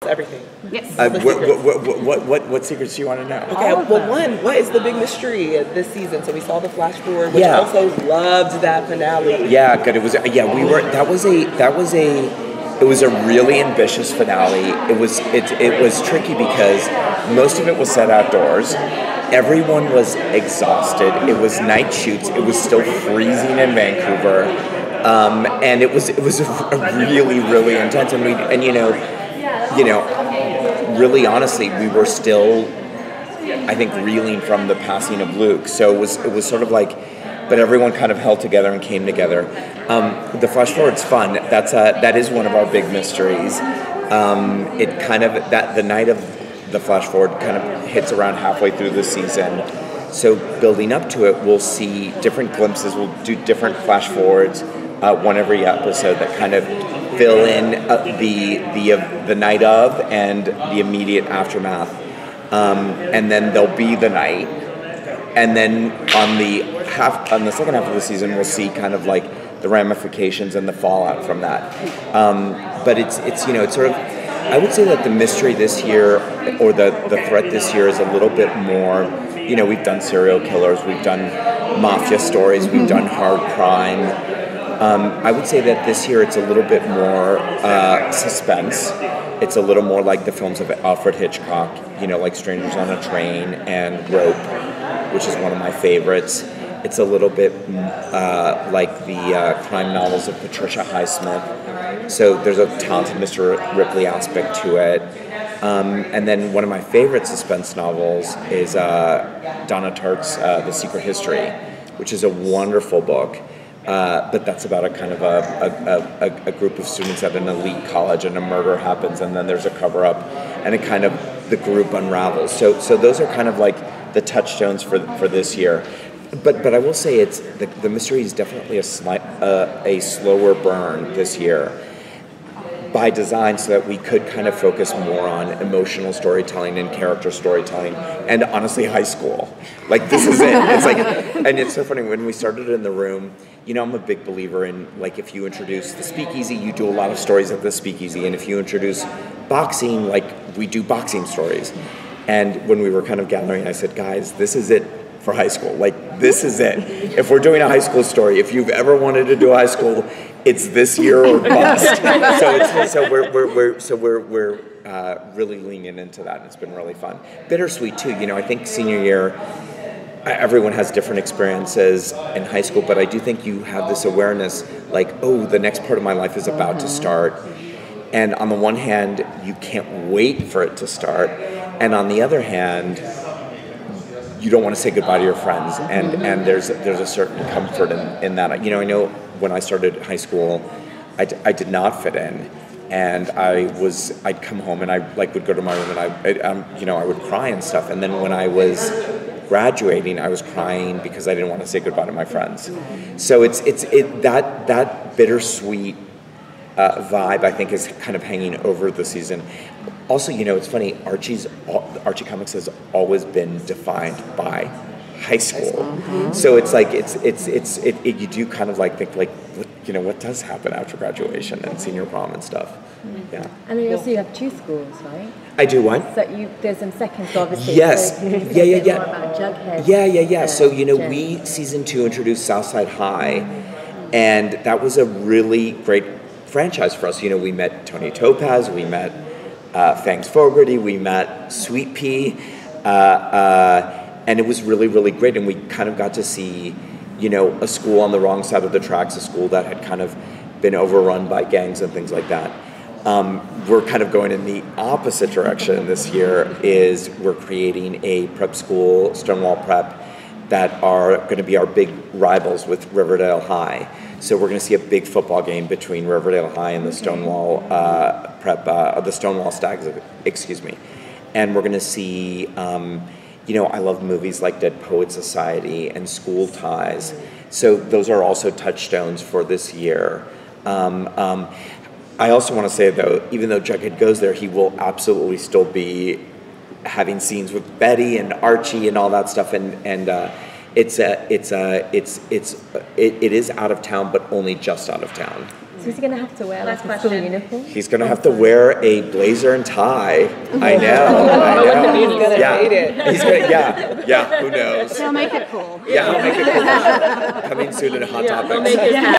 everything. Yes. What secrets do you want to know? Okay, well, one, what is the big mystery this season? So we saw the flash forward, which also loved that finale. Yeah, good. It was. Yeah, we were. It was a really ambitious finale. It was tricky because most of it was set outdoors. Everyone was exhausted. It was night shoots. It was still freezing in Vancouver, and it was really, really intense. And really honestly, we were still, I think, reeling from the passing of Luke. So it was sort of like, but everyone kind of held together and came together. The flash forward's fun. That is one of our big mysteries. It kind of the night of the flash forward kind of hits around halfway through the season. So building up to it, we'll see different glimpses. We'll do different flash forwards, one every episode that kind of fill in the night of and the immediate aftermath. And then there'll be the night. And then on the second half of the season, we'll see kind of like the ramifications and the fallout from that. But it's sort of, I would say that the mystery this year, or the threat this year, is a little bit more, we've done serial killers, we've done mafia stories, we've done hard crime. I would say that this year it's a little bit more suspense. It's a little more like the films of Alfred Hitchcock, like Strangers on a Train and Rope, which is one of my favorites. It's a little bit like the crime novels of Patricia Highsmith. So there's a talented Mr. Ripley aspect to it. And then one of my favorite suspense novels is Donna Tartt's The Secret History, which is a wonderful book. But that's about a kind of a group of students at an elite college, and a murder happens, and then there's a cover-up, and it kind of, the group unravels. So those are kind of like the touchstones for this year. But I will say the mystery is definitely a slower burn this year, by design, so that we could kind of focus more on emotional storytelling and character storytelling, and honestly, high school. Like, this is it. It's like, and it's so funny, when we started in the room, I'm a big believer in, like, if you introduce the speakeasy, you do a lot of stories at the speakeasy, and if you introduce boxing, like, we do boxing stories. And when we were kind of gathering, I said, guys, this is it for high school. Like, this is it. If we're doing a high school story, if you've ever wanted to do a high school, it's this year or bust. So we're really leaning into that, and it's been really fun. Bittersweet too. I think senior year, everyone has different experiences in high school, but I do think you have this awareness, like, oh, the next part of my life is about to start. And on the one hand, you can't wait for it to start, and on the other hand, you don't want to say goodbye to your friends, and there's a certain comfort in that. I know when I started high school, I did not fit in, and I'd come home and I would go to my room and I would cry and stuff. And then when I was graduating, I was crying because I didn't want to say goodbye to my friends. So it's that bittersweet vibe, I think, is kind of hanging over the season. Also, it's funny, Archie Comics has always been defined by high school. Mm-hmm. So it's like, you do kind of like think, like, what does happen after graduation and senior prom and stuff. Mm-hmm. Yeah. And then also you have two schools, right? I do what? So there's some seconds, obviously. Yes. So Yeah. More about Jughead. Yeah. So, we, season 2, introduced Southside High, and that was a really great franchise for us. We met Tony Topaz, we met Fangs Fogarty, we met Sweet Pea, and it was really, really great. And we kind of got to see, a school on the wrong side of the tracks, a school that had kind of been overrun by gangs and things like that. We're kind of going in the opposite direction this year. Is we're creating a prep school, Stonewall Prep, that are going to be our big rivals with Riverdale High. So we're going to see a big football game between Riverdale High and the Stonewall the Stonewall Stags, excuse me. And we're going to see, I love movies like Dead Poets Society and School Ties. So those are also touchstones for this year. I also want to say, though, even though Jughead goes there, he will absolutely still be having scenes with Betty and Archie and all that stuff, and it is out of town, but only just out of town. So is he going to have to wear like a school question. uniform? He's gonna have to wear a blazer and tie. I know. He's gonna hate it. He's gonna, yeah. Who knows? He'll make it cool. Yeah, he'll make it cool. Coming soon in Hot Topics. He'll make his